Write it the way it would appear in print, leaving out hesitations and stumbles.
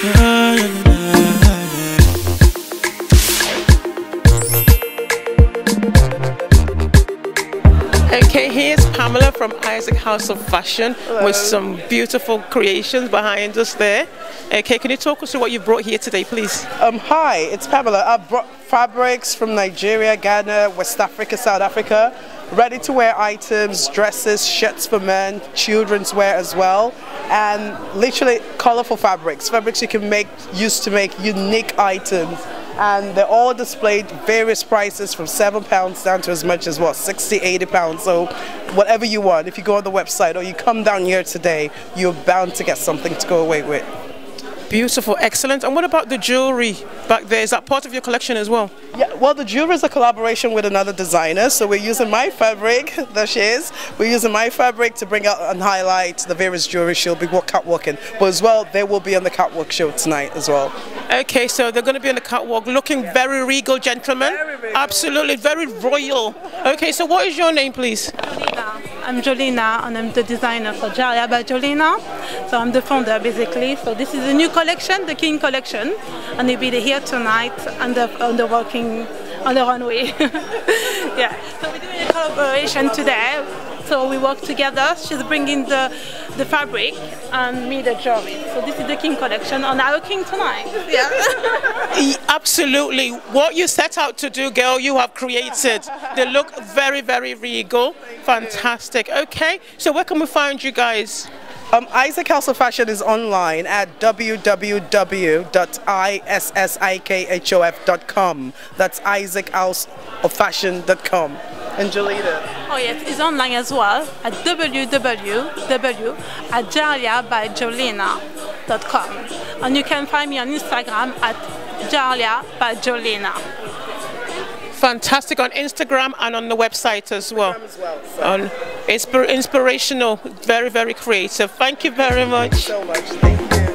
Okay, here's Pamela from Isaac House of Fashion. Hello. With some beautiful creations behind us there. Okay, can you talk us through what you brought here today, please? Hi, it's Pamela. I brought fabrics from Nigeria, Ghana, West Africa, South Africa, ready-to-wear items, dresses, shirts for men, children's wear as well, and literally colorful fabrics you can use to make unique items. And they're all displayed various prices from £7 down to as much as what, 60, 80 pounds. So whatever you want, if you go on the website or you come down here today, you're bound to get something to go away with. Beautiful, excellent. And what about the jewelry back there? Is that part of your collection as well? Yeah, well, the jewelry is a collaboration with another designer, so we're using my fabric, there she is, we're using my fabric to bring out and highlight the various jewelry she'll be catwalking. But as well, they will be on the catwalk show tonight as well. Okay, so they're going to be on the catwalk looking very regal, gentlemen. Very regal. Absolutely, very royal. Okay, so what is your name, please? Jolina. I'm Jolina, and I'm the designer for Jalia by Jolina. So I'm the founder, basically. So this is a new collection, the King collection, and they'll be here tonight on the runway. Yeah. So we're doing a collaboration today. So we work together. She's bringing the fabric and me the jewelry. So this is the King collection on our King tonight. Yeah. Absolutely. What you set out to do, girl, you have created. They look very, very regal. Fantastic. Okay. So where can we find you guys? Isaac House of Fashion is online at www.issikhof.com. That's isaachousefashion.com. And Jolita? Oh yes, it's online as well at www.jaliabyjolina.com. And you can find me on Instagram at jaliabyjolina. Fantastic, on Instagram and on the website as well. On inspirational, very, very creative. Thank you very much. Thank you so much. Thank you.